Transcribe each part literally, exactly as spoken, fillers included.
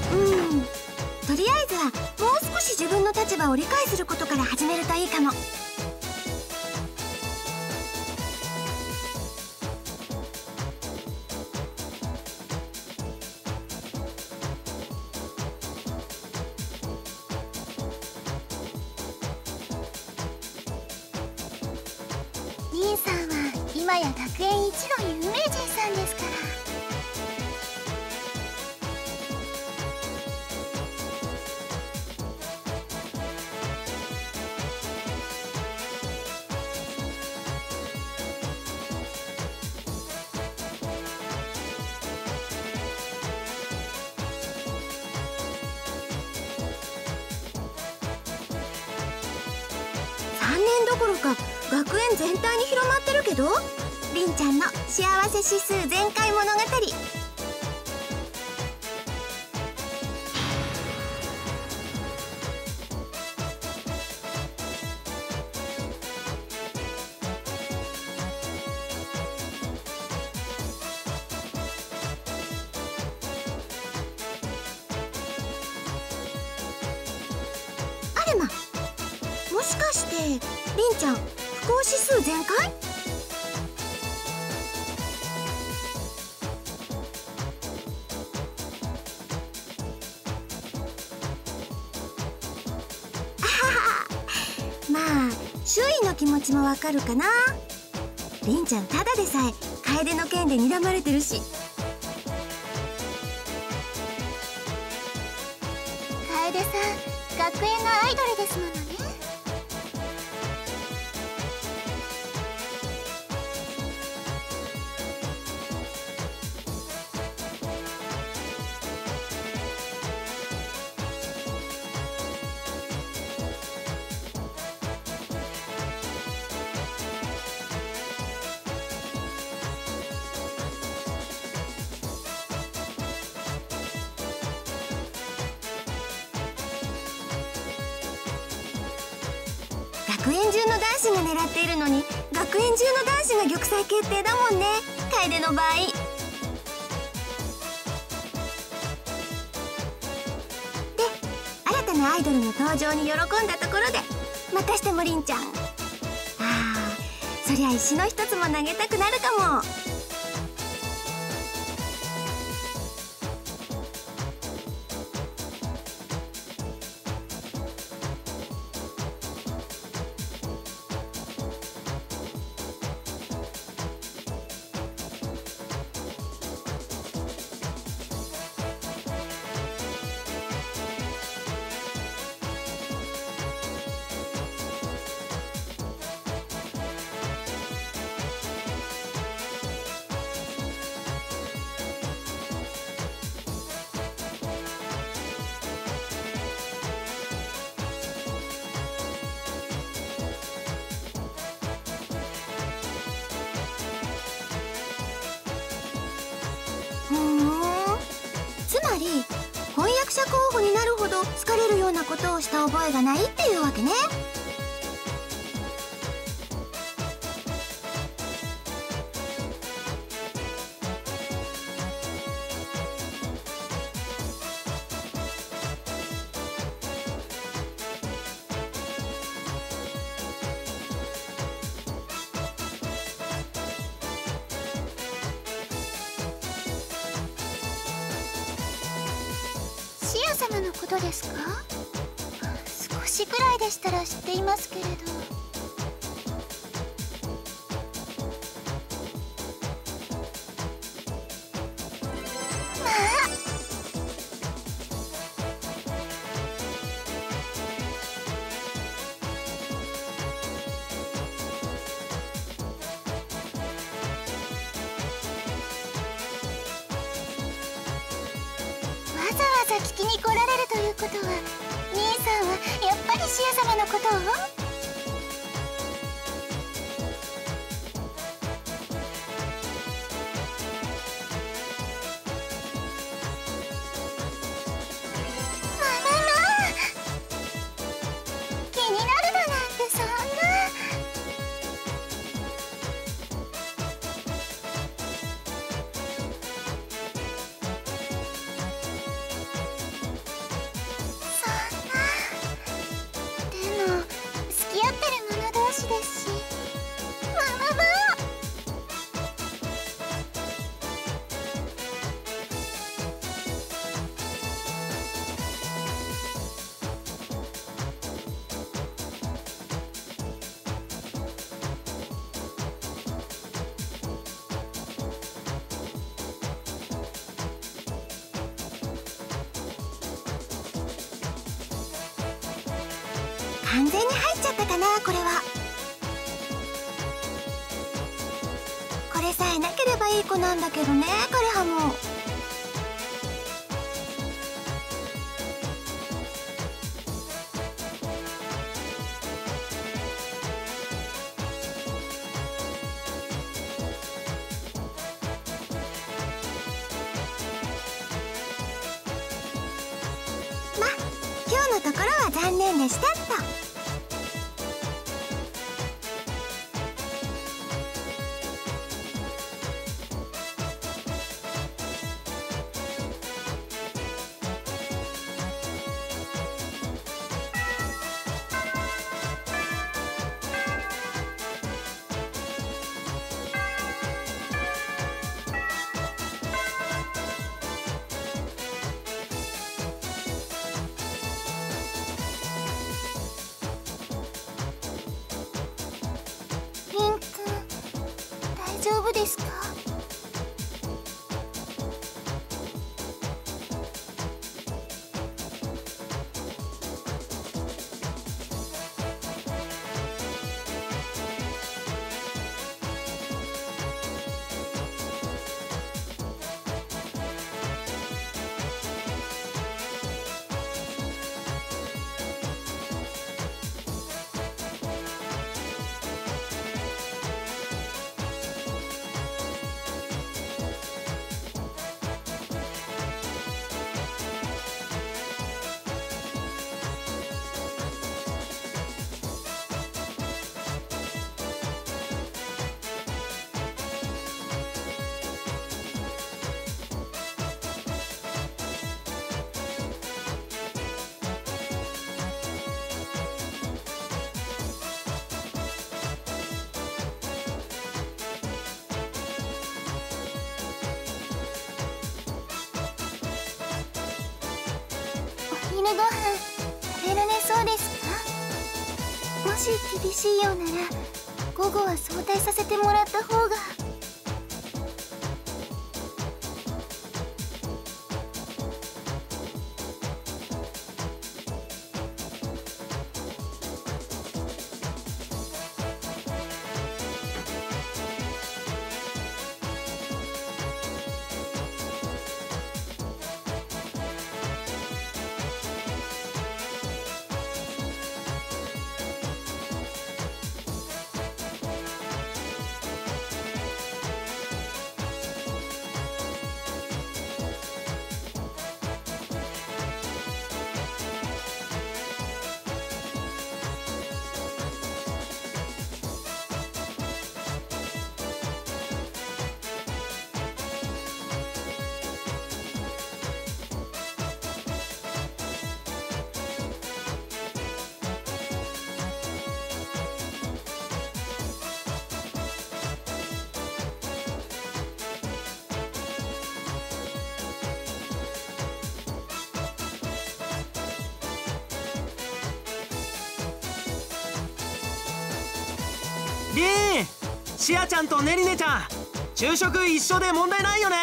うん、とりあえずはもう少し自分の立場を理解することから始めるといいかも。 リンさんは今や学園一の有名人さんですから。 さんねんどころか学園全体に広まってるけど、りんちゃんの幸せ指数全開物語。あれま、もしかしてりんちゃん不幸指数全開？まあ周囲の気持ちもわかるかな。りんちゃんただでさえ楓の件で睨まれてるし。 楓さん、学園のアイドルですものね。 学園中の男子が狙っているのに、学園中の男子が玉砕決定だもんね、楓の場合。で、新たなアイドルの登場に喜んだところで、またしてもりんちゃん、あー、そりゃ石の一つも投げたくなるかも。ふーん、つまり婚約者候補になるほど好かれるようなことをした覚えがないっていうわけね。 シア様のことですか？少しくらいでしたら知っていますけれど。まあ、わざわざ聞きに来られるということは、兄さんはやっぱりシア様のことを？まあまあまあ、気になるだなんてそんな。 完全に入っちゃったかな。これはこれさえなければいい子なんだけどね、枯葉も。ま、今日のところは残念でしたっと。 大丈夫ですか？お昼ご飯食べられそうですか？もし厳しいようなら午後は早退させてもらった方が。 リーン、シアちゃんとネリネちゃん、昼食一緒で問題ないよね。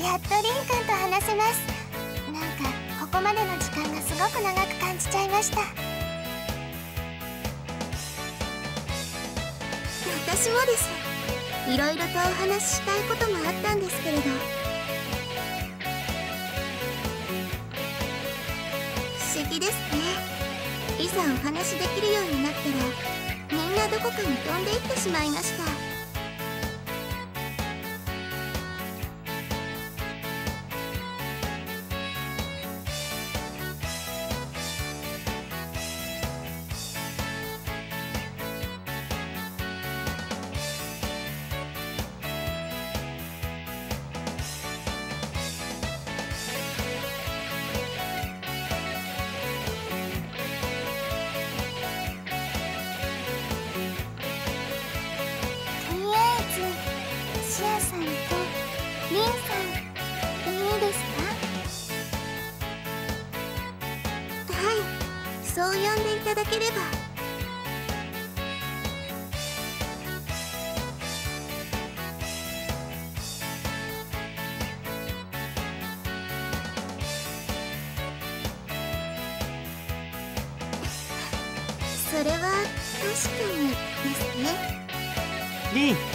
やっとリンくんと話せます。なんかここまでの時間がすごく長く感じちゃいました。 私もです。いろいろとお話ししたいこともあったんですけれど、不思議ですね。いざお話しできるようになったら、みんなどこかに飛んでいってしまいました。 シアさんとリンさんでいいですか？ はい、そう呼んでいただければ。それは確かにですね。 リン、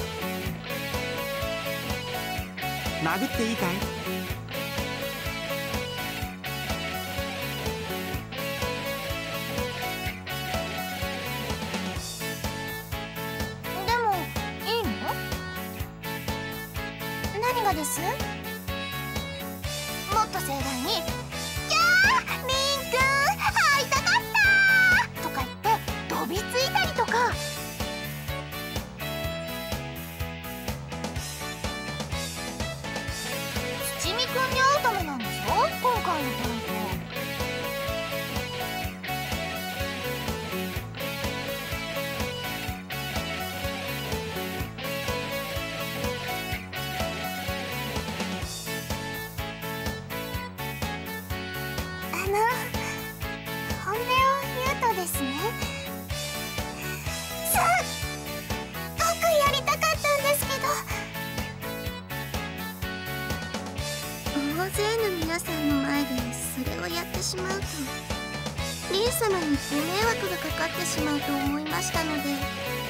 殴っていいかい？ でもいいの？何がです？もっと盛大に「キャーリンくん会いたかった!」とか言って飛びついたりとか。七味くんに会うためなんでしょ、今回のデート。あの本音を言うとですね、すっごくやりたかったんですけど、 大勢の皆さんの前でそれをやってしまうと、リン様にご迷惑がかかってしまうと思いましたので。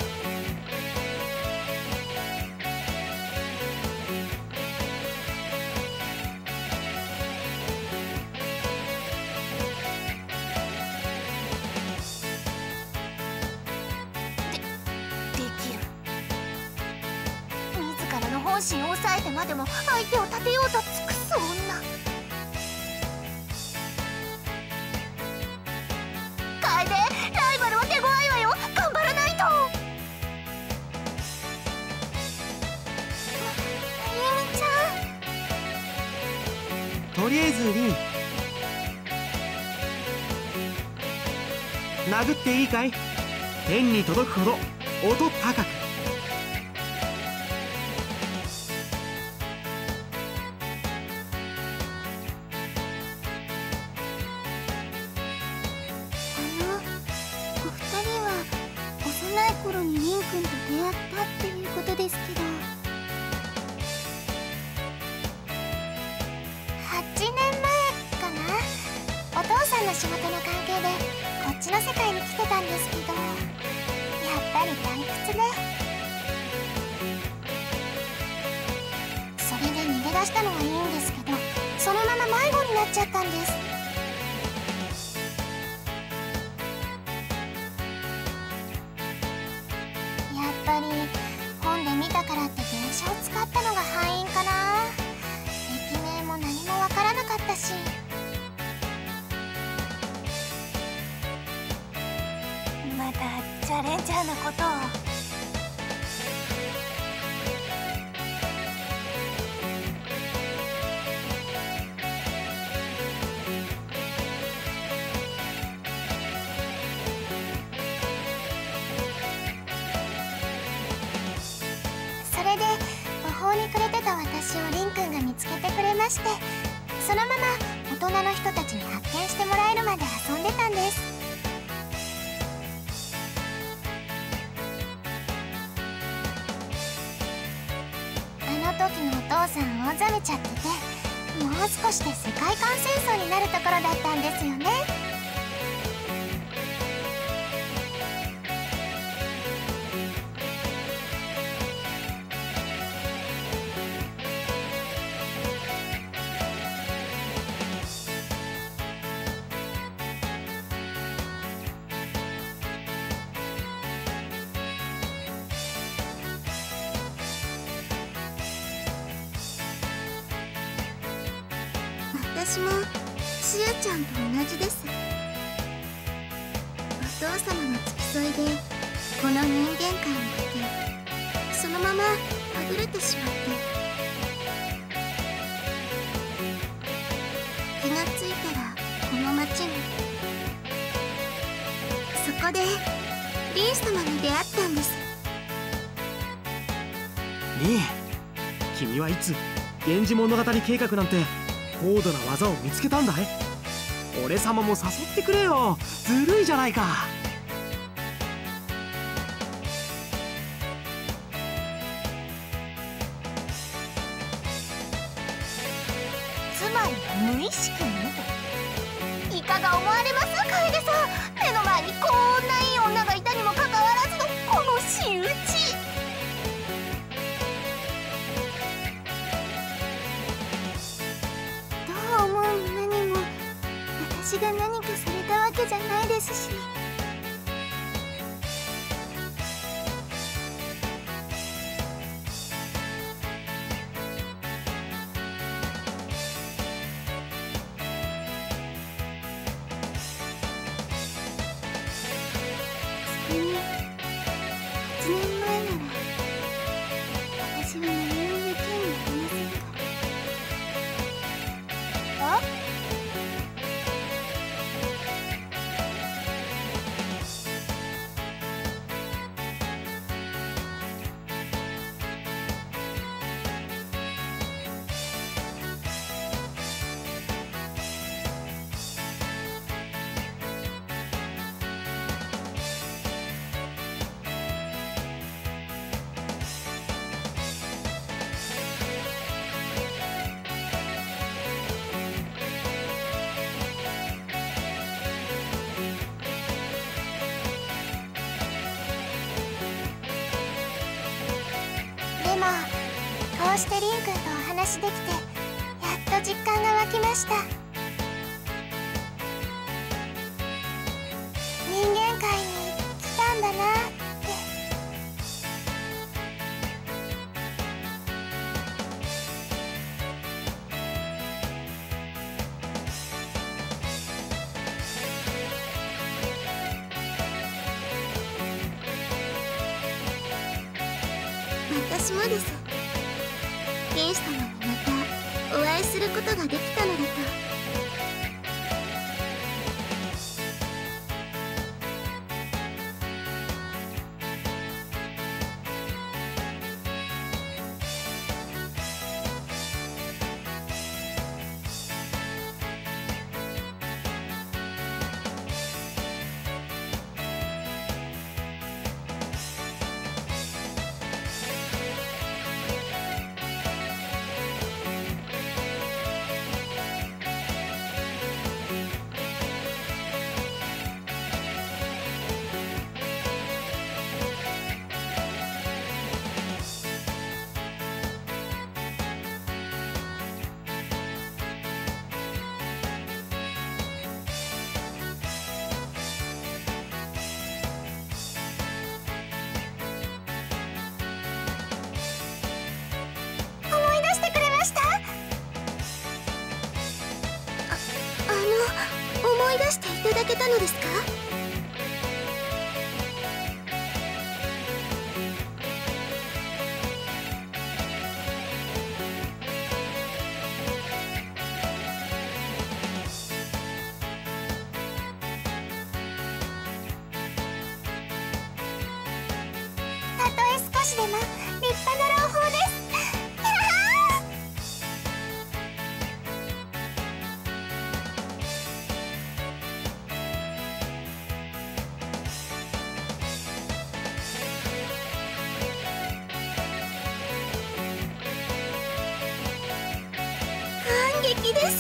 できる。自らの本心を抑えてまでも相手を立てようと尽くす女。楓、ライバルは手強いわよ。頑張らないと。まゆみちゃん。 とりあえずリン、殴っていいかい？天に届くほど音高く。 お二人は幼い頃にリンくんと出会ったっていうことですけど、はちねんまえかな、お父さんの仕事の関係でこっちの世界に来てたんですけど、やっぱり退屈で、それで逃げ出したのはいいんですけど、そのまま迷子になっちゃったんです。やっぱり本で見たからって電車を使ったのが敗因かな。駅名も何もわからなかったし、またチャレンジャーなことを。それで途方に暮れてた私をリンくんが見つけてくれまして、そのまま大人の人たちに発見してもらえるまで遊んでたんです。あの時のお父さん大ざめちゃってて、 もう少しで世界観戦争になるところだったんですよね。 私もしあちゃんと同じです。お父様の付き添いでこの人間界に来て、そのままはぐれてしまって、気がついたらこの町に。そこでリン様に出会ったんです。 リン、君はいつ源氏物語計画なんて高度な技を見つけたんだい？俺様も誘ってくれよ。ずるいじゃないか。 つまりは無意識に？いかが思われます楓さん。目の前にこんないい女がいたにもかかわらずのこの仕打ち。 どう思うも何も私が何かされたわけじゃないですし。それにはちねんまえなら私は何もできんにありませんから。 あ？でもこうしてリン君とお話できてやっと実感が湧きました。人間界に来たんだなって。 私もです。天使様にまたお会いすることができたのだと。思い出していただけたのですか？ たとえ少しでも立派な朗報です。 激です。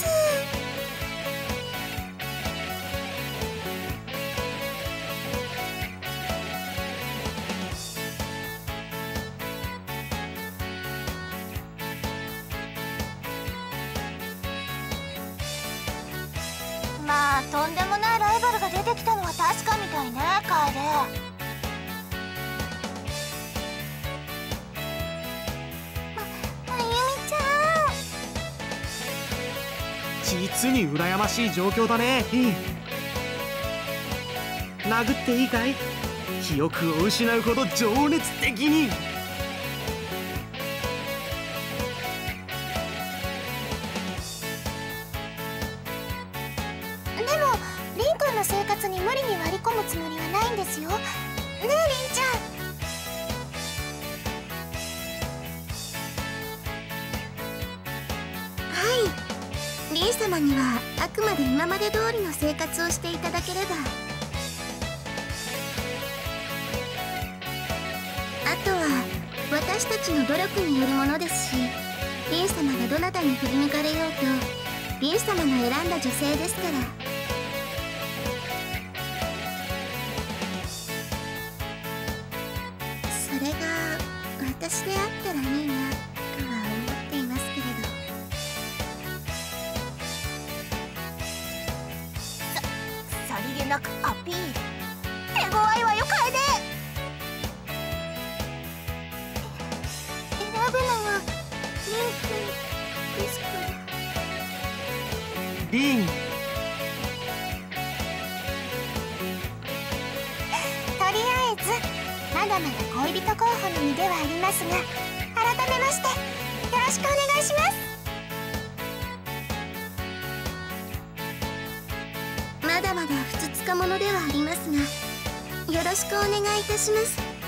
まあとんでもないライバルが出てきたのは確かみたいね、カエル。ま、まゆみちゃん。 実に羨ましい状況だね。いい殴っていいかい？記憶を失うほど情熱的に。 でもリンくんの生活に無理に割り込むつもりはないんですよ。ねえリンちゃん。 はい、リン様にはあくまで今まで通りの生活をしていただければ。あとは私たちの努力によるものですし、リン様がどなたに振り向かれようとリン様の選んだ女性ですから。それが私であったらいいなとは思っていますけれど。 さりげなくアピール。手強いわよ、カエデ。選ぶのはリンくんですから。 リン、 とりあえずまだまだ恋人候補の身ではありますが、改めましてよろしくお願いします。 まだまだふつつかものではありますが、よろしくお願いいたします。